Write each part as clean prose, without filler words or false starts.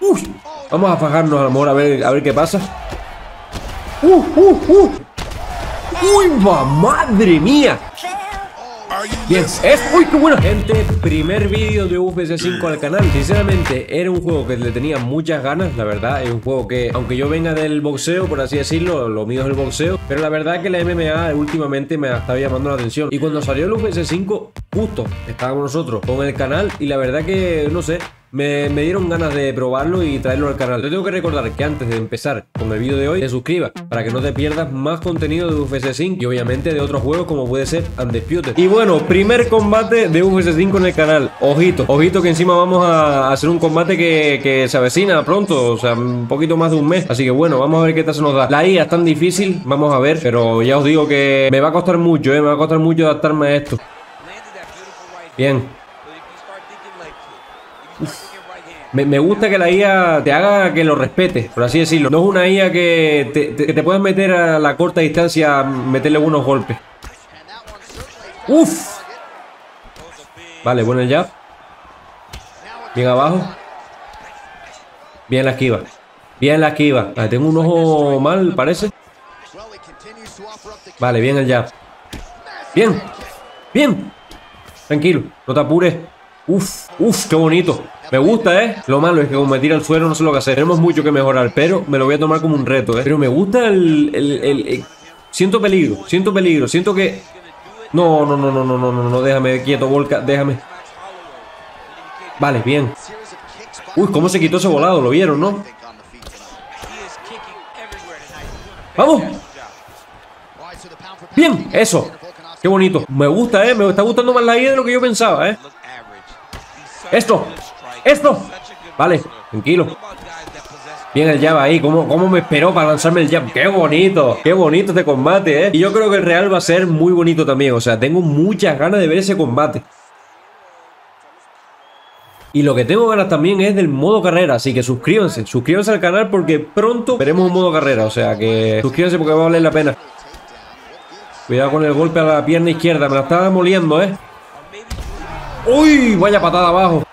Uy, vamos a fajarnos a lo mejor a ver qué pasa. Uy, madre mía. Bien, uy, qué bueno. Gente, primer vídeo de UFC 5 al canal. Sinceramente, era un juego que le tenía muchas ganas. La verdad, es un juego que, aunque yo venga del boxeo, por así decirlo, lo mío es el boxeo, pero la verdad es que la MMA últimamente me estaba llamando la atención. Y cuando salió el UFC 5, justo estábamos nosotros con el canal. Y la verdad que, no sé, me dieron ganas de probarlo y traerlo al canal. Te tengo que recordar que antes de empezar con el vídeo de hoy, te suscribas para que no te pierdas más contenido de UFC 5 y obviamente de otros juegos como puede ser Undisputed. Y bueno, primer combate de UFC 5 en el canal. Ojito, ojito que encima vamos a hacer un combate que se avecina pronto, o sea, un poquito más de un mes. Así que bueno, vamos a ver qué tal se nos da. La IA es tan difícil, vamos a ver, pero ya os digo que me va a costar mucho, me va a costar mucho adaptarme a esto. Bien. Me gusta que la IA te haga que lo respete, por así decirlo. No es una IA que te puedas meter a la corta distancia, meterle unos golpes. ¡Uf! Vale, bueno el jab. Bien abajo. Bien la esquiva. Bien la esquiva. Vale, tengo un ojo mal, parece. Vale, bien el jab. Bien. Bien. Tranquilo, no te apures. Uf, qué bonito. Me gusta, Lo malo es que como me tira al suelo no sé lo que hacer. Tenemos mucho que mejorar, pero me lo voy a tomar como un reto, Pero me gusta siento peligro, siento que... No, déjame quieto, Volca, déjame. Vale, bien. Uy, cómo se quitó ese volado, lo vieron, ¿no? ¡Vamos! Bien, eso. Qué bonito. Me gusta, me está gustando más la idea de lo que yo pensaba, Esto. Vale, tranquilo. Bien el jab ahí. ¿Cómo me esperó para lanzarme el jab? ¡Qué bonito! ¡Qué bonito este combate, Y yo creo que el real va a ser muy bonito también. O sea, tengo muchas ganas de ver ese combate. Y lo que tengo ganas también es del modo carrera. Así que suscríbanse. Suscríbanse al canal porque pronto veremos un modo carrera. O sea, que suscríbanse porque va a valer la pena. Cuidado con el golpe a la pierna izquierda. Me la estaba moliendo, ¡Uy! Vaya patada abajo.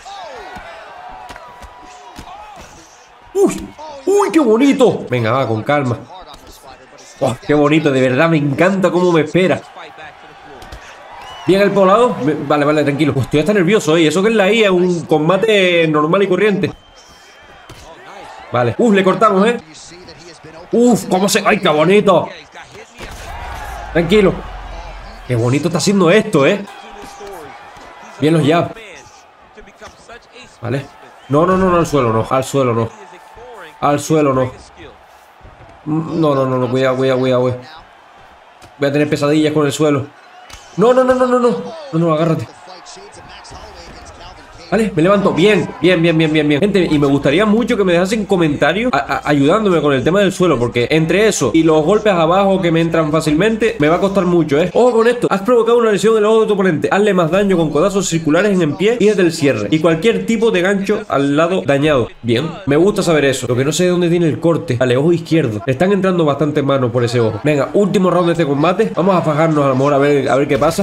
¡Uy, qué bonito! Venga, va, con calma. Oh, qué bonito, de verdad, me encanta cómo me espera. Bien el poblado. Vale, tranquilo. Pues estoy hasta nervioso, Eso que es la IA, un combate normal y corriente. Vale. Le cortamos, cómo se... ¡Ay, qué bonito! Tranquilo. Qué bonito está haciendo esto, Bien los jabs. Vale. No, al suelo no. Al suelo no. Al suelo no. No, cuidado. Voy a tener pesadillas con el suelo. No, agárrate. Vale, me levanto. Bien. Gente, y me gustaría mucho que me dejasen comentarios ayudándome con el tema del suelo, porque entre eso y los golpes abajo que me entran fácilmente, me va a costar mucho, Ojo con esto. Has provocado una lesión en el ojo de tu oponente. Hazle más daño con codazos circulares en el pie y desde el cierre. Y cualquier tipo de gancho al lado dañado. Bien, me gusta saber eso. Lo que no sé de dónde tiene el corte. Vale, ojo izquierdo. Le están entrando bastantes manos por ese ojo. Venga, último round de este combate. Vamos a fajarnos a lo mejor a ver qué pasa.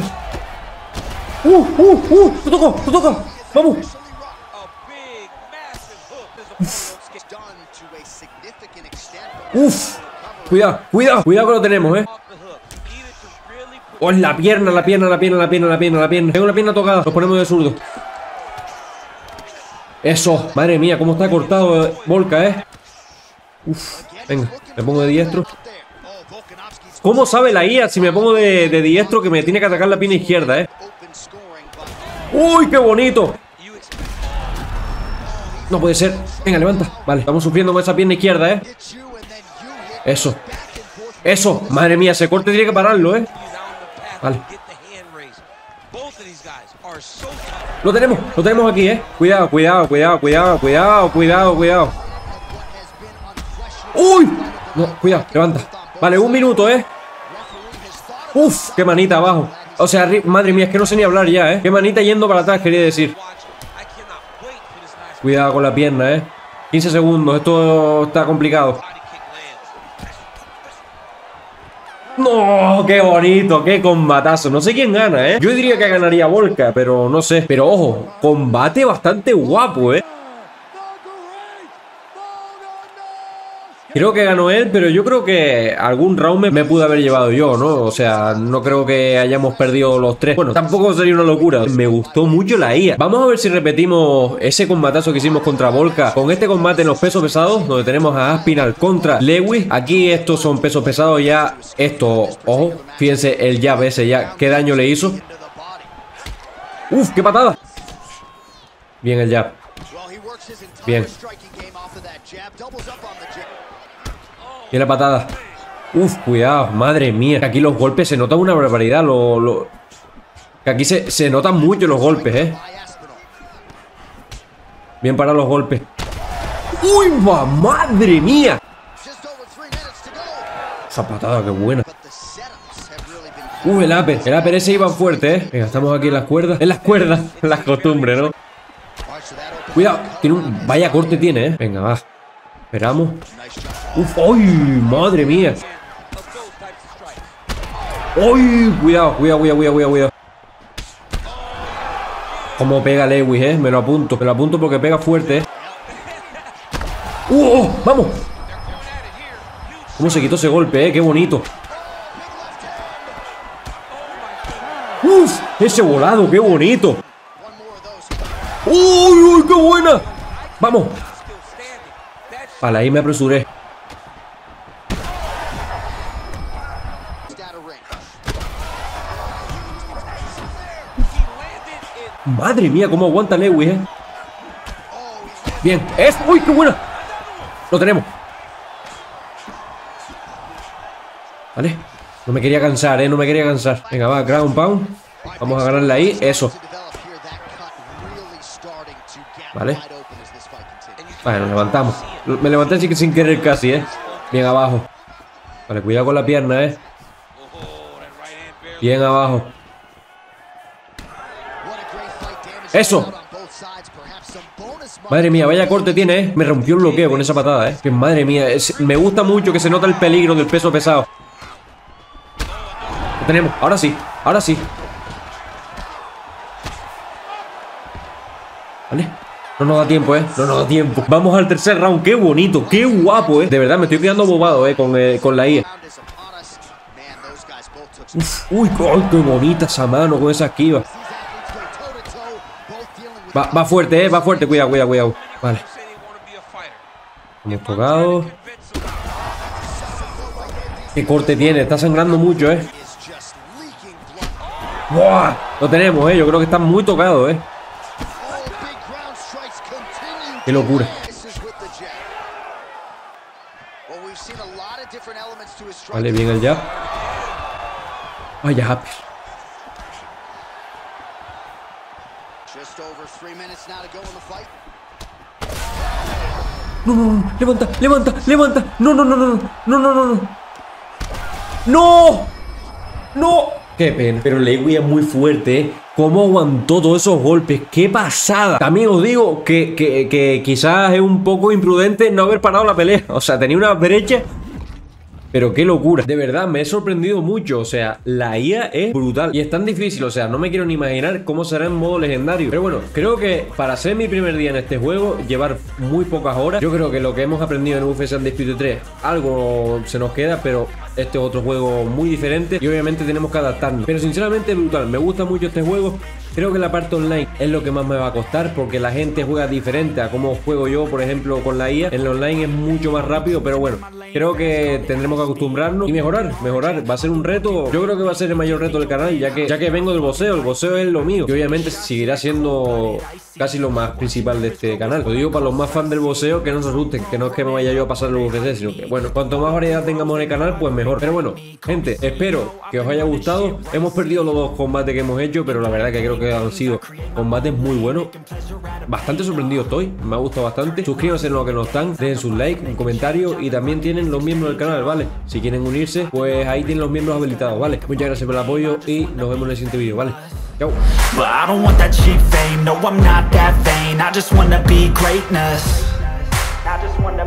¡Te toca! ¡Vamos! Cuidado que lo tenemos, Oh, la pierna. Tengo la pierna tocada. Nos ponemos de zurdo. Eso. Madre mía, cómo está cortado Volca, Venga, me pongo de diestro. ¿Cómo sabe la IA si me pongo de diestro que me tiene que atacar la pierna izquierda, ¡Uy, qué bonito! No puede ser. Venga, levanta. Vale, estamos sufriendo con esa pierna izquierda, Eso. Madre mía, ese corte tiene que pararlo, Vale. Lo tenemos aquí, Cuidado. ¡Uy! No, cuidado, levanta. Vale, 1 minuto, Qué manita abajo. O sea, madre mía, es que no sé ni hablar ya, Qué manita yendo para atrás, quería decir. Cuidado con la pierna, 15 segundos, esto está complicado. No, qué bonito, qué combatazo. No sé quién gana, Yo diría que ganaría Volca, pero no sé. Pero ojo, combate bastante guapo, Creo que ganó él, pero yo creo que algún round me pude haber llevado yo, ¿no? O sea, no creo que hayamos perdido los tres. Bueno, tampoco sería una locura. Me gustó mucho la IA. Vamos a ver si repetimos ese combatazo que hicimos contra Volca con este combate en los pesos pesados, donde tenemos a Aspinall contra Lewis. Aquí estos son pesos pesados ya. Esto, ojo, fíjense el jab ese ya, qué daño le hizo. Uf, qué patada. Bien el jab. Bien. Y la patada. Uf, cuidado, madre mía. Aquí los golpes se notan una barbaridad. Que aquí se notan mucho los golpes, Bien para los golpes. ¡Uy, va! ¡Madre mía! Esa patada, qué buena. El upper. El upper ese iba fuerte, Venga, estamos aquí en las cuerdas. En las cuerdas. Las costumbres, ¿no? Cuidado. Tiene un... Vaya corte tiene, Venga, va. Esperamos. Uf, ¡ay! ¡Madre mía! ¡Ay! Cuidado. Cómo pega Lewis, Me lo apunto porque pega fuerte, ¡vamos! Cómo se quitó ese golpe, Qué bonito. ¡Uf! Ese volado, qué bonito. ¡Uy, qué buena! ¡Vamos! Vale, ahí me apresuré. Madre mía, cómo aguanta Lewis, Bien, ¡uy, qué buena! Lo tenemos. Vale, no me quería cansar, no me quería cansar. Venga, va, ground pound. Vamos a ganarle ahí, eso. Vale. Vale, nos levantamos. Me levanté sin querer casi, Bien abajo. Vale, cuidado con la pierna, Bien abajo. ¡Eso! Madre mía, vaya corte tiene, Me rompió el bloqueo con esa patada, Que madre mía, me gusta mucho que se nota el peligro del peso pesado. Lo tenemos, ahora sí. Vale. No nos da tiempo, No nos da tiempo. Vamos al tercer round. Qué bonito, qué guapo, De verdad, me estoy quedando bobado, con la IA. Uf, uy, qué bonita esa mano con esa esquiva. Va fuerte, va fuerte. Cuidado. Vale. Hemos tocado. Qué corte tiene. Está sangrando mucho, ¡Buah! Lo tenemos, Yo creo que está muy tocado, Qué locura. Vale, bien el jab. Vaya happy. No, levanta. No. Qué pena. Pero Lewis es muy fuerte, Cómo aguantó todos esos golpes. ¡Qué pasada! También os digo que quizás es un poco imprudente no haber parado la pelea. O sea, tenía una brecha. Pero qué locura. De verdad, me he sorprendido mucho. O sea, la IA es brutal. Y es tan difícil. O sea, no me quiero ni imaginar cómo será en modo legendario. Pero bueno, creo que para ser mi primer día en este juego, llevar muy pocas horas, yo creo que lo que hemos aprendido en UFC Undisputed 3, algo se nos queda, pero este es otro juego muy diferente. Y obviamente tenemos que adaptarnos. Pero sinceramente es brutal. Me gusta mucho este juego. Creo que la parte online es lo que más me va a costar, porque la gente juega diferente a cómo juego yo, por ejemplo, con la IA. En el online es mucho más rápido, pero bueno, creo que tendremos que acostumbrarnos y mejorar. Va a ser un reto. Yo creo que va a ser el mayor reto del canal, ya que vengo del boxeo. El boxeo es lo mío, y obviamente seguirá siendo casi lo más principal de este canal. Lo digo para los más fans del boxeo, que no se asusten, que no es que me vaya yo a pasar el UFC, sino que, bueno, cuanto más variedad tengamos en el canal, pues mejor. Pero bueno, gente, espero que os haya gustado. Hemos perdido los dos combates que hemos hecho, pero la verdad que creo que han sido combates muy buenos. Bastante sorprendido estoy, me ha gustado bastante. Suscríbanse en los que no están, dejen su like, un comentario, y también tienen los miembros del canal, ¿vale? Si quieren unirse, pues ahí tienen los miembros habilitados, ¿vale? Muchas gracias por el apoyo y nos vemos en el siguiente vídeo, ¿vale? Chao. But I don't want that cheap fame, no I'm not that vain, I just wanna be greatness. I just wanna